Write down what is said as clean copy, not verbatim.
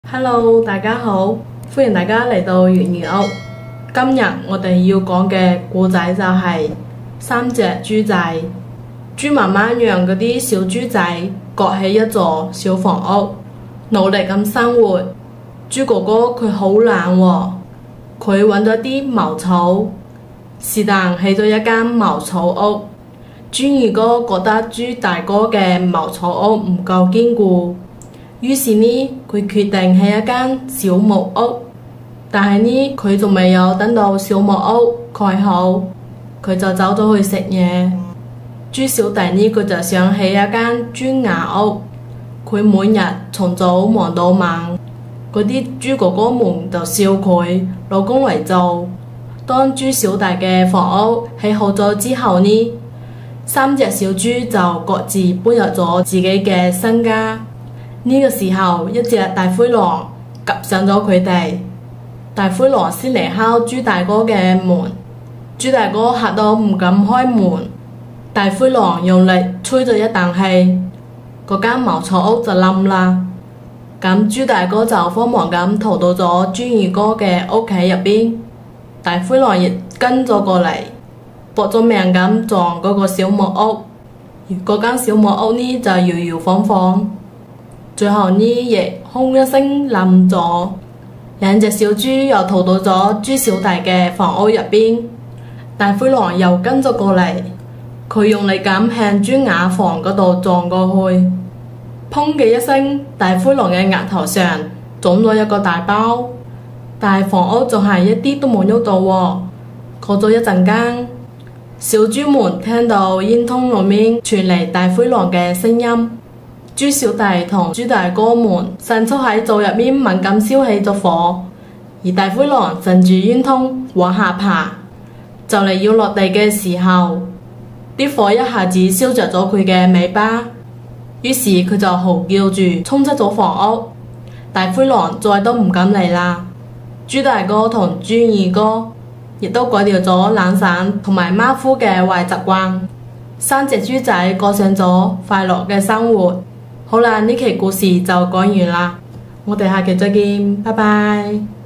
Hello，大家好，歡迎大家嚟到粵語屋。今日我哋要講嘅故仔就係三隻豬仔。豬媽媽讓嗰啲小豬仔蓋起一座小房屋，努力咁生活。豬哥哥佢好懶喎，佢揾咗啲茅草，是但起咗一間茅草屋。豬二哥覺得豬大哥嘅茅草屋唔夠堅固，於是呢，佢決定起一間小木屋。但係呢，佢仲未有等到小木屋蓋好，佢就走咗去食嘢。豬小弟呢，佢就想起一間磚瓦屋。佢每日從早忙到晚，嗰啲豬哥哥們就笑佢老公嚟做。當豬小弟嘅房屋起好咗之後呢，三隻小豬就各自搬入咗自己嘅新家。呢個時候，一隻大灰狼及上咗佢哋。大灰狼先嚟敲豬大哥嘅門，豬大哥嚇到唔敢開門。大灰狼用力吹咗一啖氣，嗰間茅草屋就冧啦。咁豬大哥就慌忙咁逃到咗豬二哥嘅屋企入邊，大灰狼亦跟咗過嚟，搏咗命咁撞嗰個小木屋。而嗰間小木屋呢就搖搖晃晃，最後呢亦轟一聲冧咗。兩隻小豬又逃到咗豬小弟嘅房屋入邊，大灰狼又跟咗過嚟，佢用力咁向豬瓦房嗰度撞過去，砰嘅一聲，大灰狼嘅額頭上腫咗一個大包，但係房屋仲係一啲都冇喐到喎。過咗一陣間，小豬們聽到煙囪裏面傳嚟大灰狼嘅聲音。豬小弟同豬大哥們迅速喺灶入面猛咁燒起咗火，而大灰狼順住煙囪往下爬，就嚟要落地嘅時候，啲火一下子燒着咗佢嘅尾巴，於是佢就嚎叫住衝出咗房屋。大灰狼再都唔敢嚟啦。豬大哥同豬二哥亦都改掉咗懶散同埋馬虎嘅壞習慣，三隻豬仔過上咗快樂嘅生活。好啦，呢期故事就講完啦，我哋下期再見，拜拜。